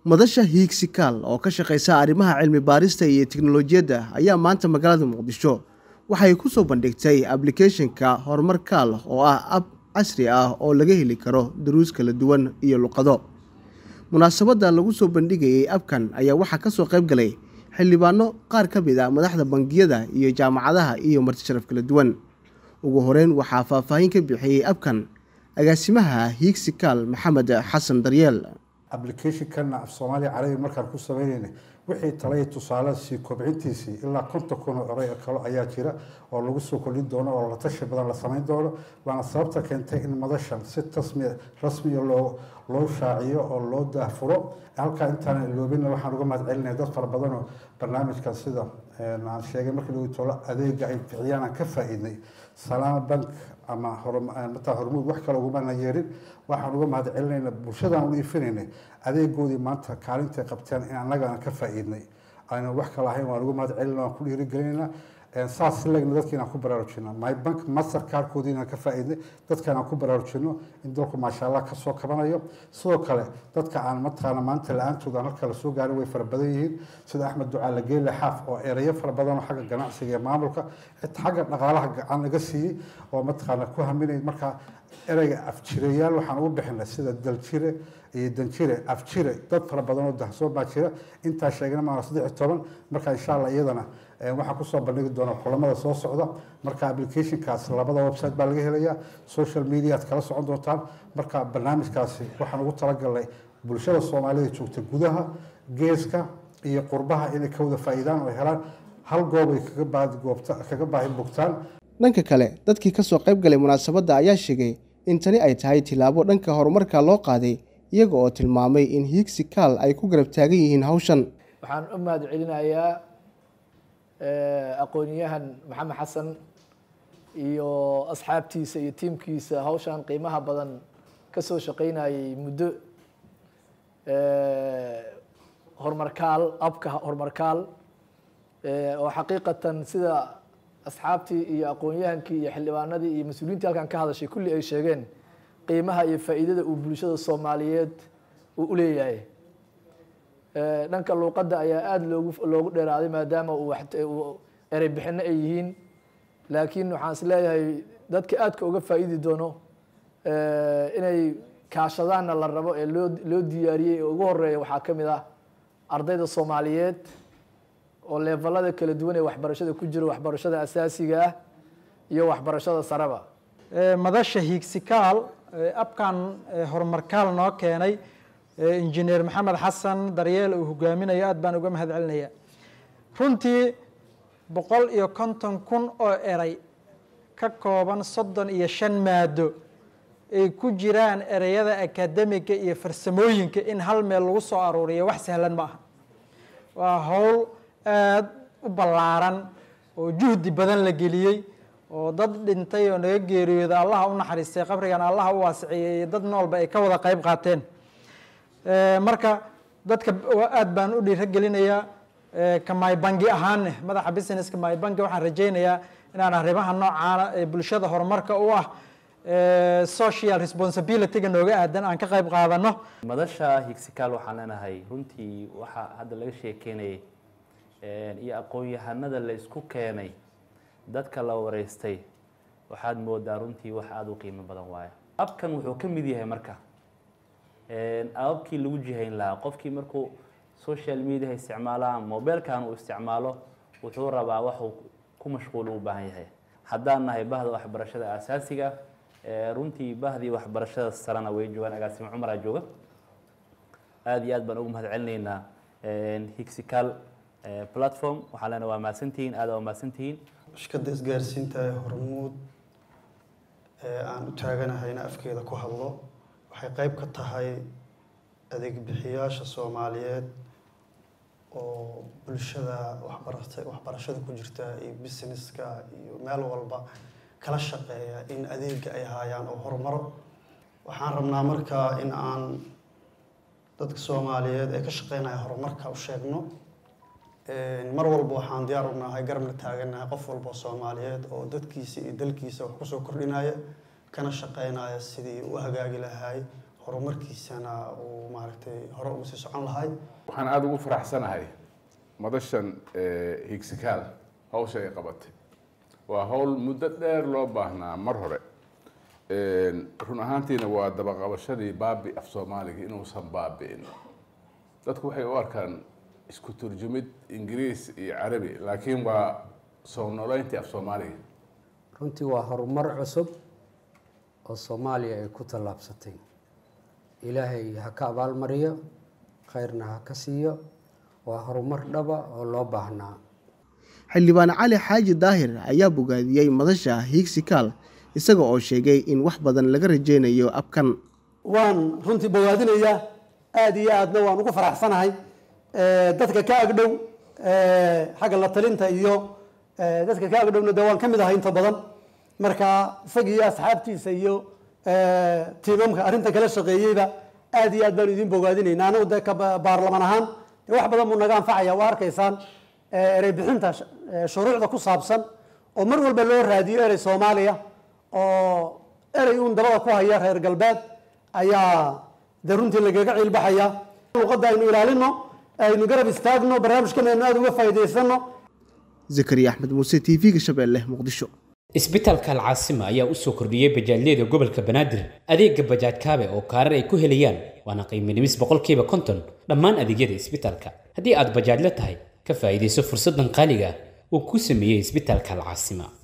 madasha Hiigsikal oo ka shaqeysa arrimaha cilmi baarista iyo tiknoolajiyadda ayaa maanta magaalada Muqdisho waxay ku soo bandhigtay application-ka Horumarkaal oo ah app casri ah oo laga heli karo duruus kala duwan iyo luqado. Munaasabadda lagu soo bandhigayay app-kan ayaa waxaa ka soo qayb galay xildhibaano qaar ka mid ah madaxda bangiyada iyo jaamacadaha iyo marti sharaf kala duwan. Ugu horeyn waxaa faahfaahin ka bixiyay app-kan agaasimaha Hiigsikal Maxamed Xasan Daryeel. application kan af Soomaali carabi markaan ku sameeynay wixii talay tusaale si kobcintiisii ilaa 50 kun oo eray kale ayaa jira oo lagu soo kordhin doono oo la tashi badan la sameyn doono waana sababta keentay in madashan si rasmi loo shaaciyo oo loo daahfuro halka intaan iloobin waxaan uga mahadcelinayaa dad fara badan oo barnaamijkan sida aan sheegay markii lagu tolo adeega ay bixiyaan ka faa'iiday Salaam Bank ama hormuud wax kale ugu ma yeerin waxaan uga mahadcelinaynaa bulshada u ifinayna adeegoodii maanta kaalinta qabteen in anaga ka faa'iidnay ayna wax kale ahayn waan uga mahadcelinaynaa ku dhiirigelinayna saas leegna dadkina ku baraarujina my bank mastercard koodina ka faa'iiday dadkana ku baraarujino in dalku maasha Allah ka soo kabanayo sidoo kale dadka aan mataqaana maanta la'aantooda halka la soo gaaray way fara badan yihiin sida Axmed Ducaale Geele Xaaf oo ereyo fara badan oo xagga ganacsiga iyo maamulka xagga dhaqaalaha gacan laga siiyay oo mataqaana ku haminay marka ereyga afjireyaal waxaan ugu bixinay sida daljire iyo danjire afjire dad fara badan oo dahsoo baa jira inta sheegna ma 13 marka insha Allah iyadana waxaan ku soo bandhigi doonaa kulamada soo socda marka application-kaas labada website baa laga helayaa social media aad kala socon doontaan marka barnaamijkaasi waxaan ugu talagalnay bulshada Soomaaliyeed joogta gudaha geeska iyo qurbaha inay ka wada faa'iidaan oo helaan hal goob ay kaga baahi bogtaan. Dhanka kale dadkii ka soo qayb galay munaasabadda ayaa sheegay in tani ay tahay tilaabo dhanka horumarka loo qaaday iyaga oo tilmaamay in Hiigsikal ay ku garab taagan yihiin hawshan. Waxaan u mahadcelinayaa aqoonyahan Maxamed Xasan iyo asxaabtiisa iyo tiimkiisa hawshan qiimaha badan ka soo shaqeynayay muddo horumarkaal oo xaqiiqatan sida asxaabtii iyo aqoonyahankii iyo xildhibaanadii iyo mas'uuliyiintii halkan ka hadashay kulli ay sheegeen qiimaha iyo faa'iidada uu bulshada Soomaaliyeed u leeyahay dhanka luqadda ayaa aad loogu dheeraaday maadaama uu eray bixinno ay yihiin laakiin waxaan is leeyahay dadka aadka uga faa'iidi doono inay kaashadaanna la rabo ee loo diyaariyey ee ugu horeeya waxaa ka mid ah ardayda Soomaaliyeed oo levelada kala duwan ee waxbarashada ku jira waxbarashada asaasiga ah iyo waxbarashada saraba madasha Hiigsikal abkan horumarkaal noo keenay injineer Maxamed Xasan Daryeel uu hogaaminayo aad baan uga mahadcelinayaa runtii 150 kun oo eray ka kooban 35 maado ay ku jiraan erayada akademiga iyo farsamooyinka in hal meel lagu soo aruuriyo wax sahlan ma aha waa hawl aad u ballaaran oo juhdi badan la geliyay oo dad dhintay oo naga geeriyooday Allah u naxariistay qabrigan Allah u waasiciyay dad noolba ay ka wada qayb qaateen marka dadka aad baan u dhiirigelinayaa ka my bangi ahaan madaxa business-ka my bangi waxaan rajaynayaa inaan arrimaha noocaana ee bulshada horumarka u ah social responsibility-ga nooga aadan aan ka qayb qaadano madasha Hiigsikal waxaan leenahay runtii waxa hadda laga sheekeynay iyo aqoon-yahanada la isku keenay dadka la wareystay waxaad moodaa runtii wax aad u qiimo badan waaye abkan wuxuu ka mid yahay marka ababkii lagu jihayn lahaa qofkii markuu social media isticmaalaan mobilkan uu isticmaalo wuxuu rabaa wax uu ku mashquul u baahan yahay haddaan nahay bahda waxbarashada asaasiga runtii bahdii waxbarashada sarana way joogaan agaasimo Cumar jooga aad iyo aad baan ugu mahadcelinaynaa Hiigsikal platform waxaan leenahay waa maasantiin aad waa maasantiin shirkadda isgaarsiinta hormuud aan u taaganahayna afkeeda ku hadlo waxay qayb ka tahay adeeg bixiyaasha Soomaaliyeed oo bulshada waxbarashada ku jirta iyo business-ka iyo meel walba kala shaqeeya in adeega ay hayaan oo horumaro waxaan rabnaa marka in aan dadka Soomaaliyeed ee ka shaqeynaya horumarka u sheegno mar walba waxaan diyaar u nahay garabna taaganahay qof walba Soomaaliyeed oo dadkiisa iyo dalkiisa wax ku soo kordhinaya kana shaqeynaya sidii uu hagaagi lahaay horumarkiisana uu maaragtay hore ugu sii socon lahay. waxaan aad ugu faraxsanahay madashan higsikaal hawsha ay qabatay waa hawl muddo dheer loo baahnaa mar hore run ahaantiina waa dabaqabashadii baabi af Soomaaliga inuusan baabi'in dadku waxay u arkaan isku turjumid Ingiriis iyo Carabi laakiin waa soo noolayntii af Soomaaliga runtii waa horumar cusub oo Soomaaliya ay ku tallaabsatay ilaahay ha ka abaalmariyo khayrna ha ka siiyo waa horumar dhaba oo loo baahnaa. xildhibaan Cali Xaaji Daahir ayaa bogaadiyay madasha higsikaal isaga oo sheegay in wax badan laga rajeynayo abkan. waan runtii bogaadinayaa aad iyo aadna waan ugu faraxsanahay dadka ka agdhow xagga la talinta iyo dadka ka agdhowna waan ka mid ahay inta badan marka isagii asxaabtiisa iyo tiimamka arrinta kala shaqeeyayba aad iyo aad baan idin bogaadinaynaa anagu ka baarlamaan ahaan wax badan buu naga anfacaya waa arkaysaan erey bixinta shuruucda ku saabsan oo mar walba loo raadiyo erey Soomaaliya oo erey uun dabada ku haya reer galbeed ayaa runtii lagaga cilbaxaya luqadda aynu ilaalino aynu garab istaagno barnaamijkan aynu aad uga faa'iideysano. Zakariya Axmed Muuse TV-ga Shabeelle Muqdisho. isbitaalka Alcaasima ayaa u soo kordhiyay bajaajyada gobolka Banaadir adeega bajaaj kaabe oo kaarar ay ku helayaan waana qiimo dhimis 50% dhammaan adeegyada isbitaalka haddii aad bajaaj la tahay ka faa'iideyso fursadan qaaliga ah oo ku sameeyay isbitaalka Alcaasima.